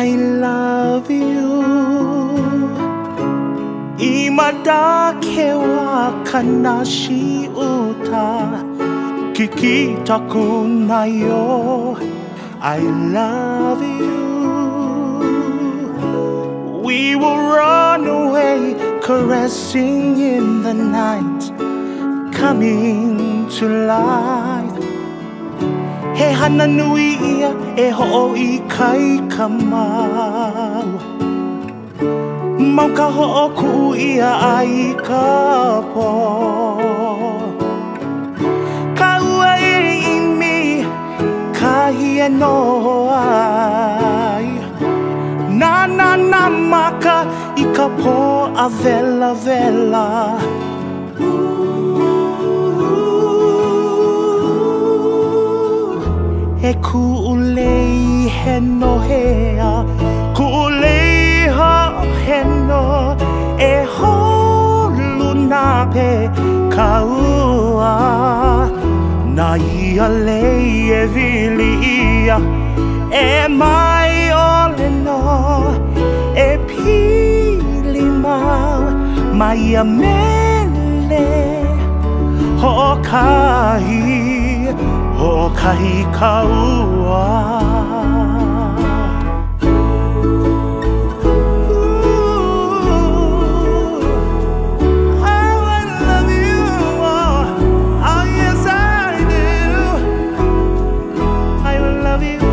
I love you Imada kewa kanashi uta Kikita kunayo I love you We will run away caressing in the night Coming to life He hana nui ia e ho'oi kai kamau Mau ka ho'oku ia ai ka po Ka ua e imi ka hia no ai Na na na maka i ka po a vela vela E ku'ulei he no hea Ku'ulei ha he no E holu na pe ka ua Na ia lei e vili ia E mai ole no E pili mau Mai a mele Ho kahi O kahi kaua I love you Oh yes I do I love you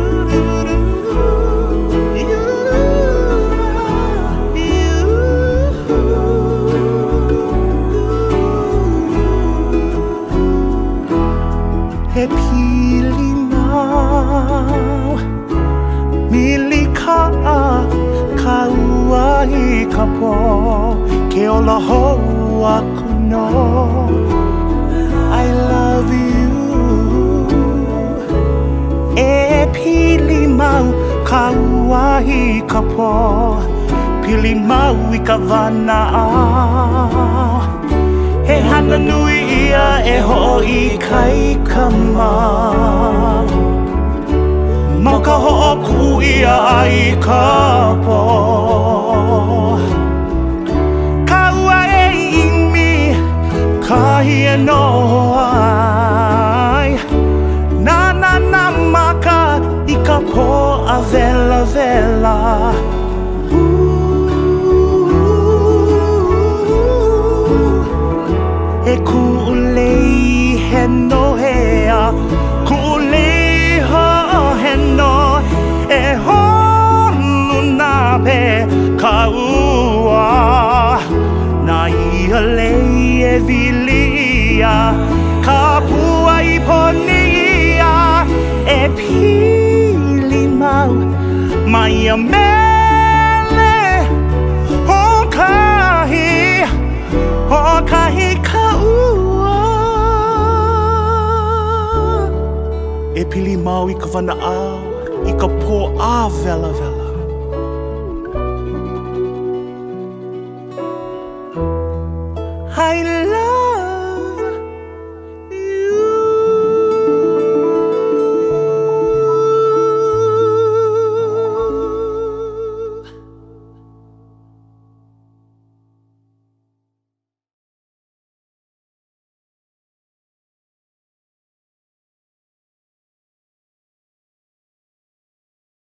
E pili mau Mili ka'a ka ua i ka po Ke ola hou aku no I love you E pili mau ka ua i ka po Pili mau i ka vana'au He hana nui ia e ho'i kai kamau Mau ka ho'oku ia ai ka po Ka ua e imi ka hia no ai Na na na maka i ka po a vela vela E ku'ulei he no hea Ku'ulei ha he no E holu na pe ka ua Na ia lei e vili ia Ka pua i poni ia E pili mau Mai a mele O kahi kaua E pili mau i ka vana'au I ka po a vela vela